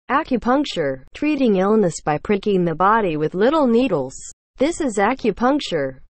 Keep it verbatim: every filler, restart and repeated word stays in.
Acupuncture, treating illness by pricking the body with little needles. This is acupuncture.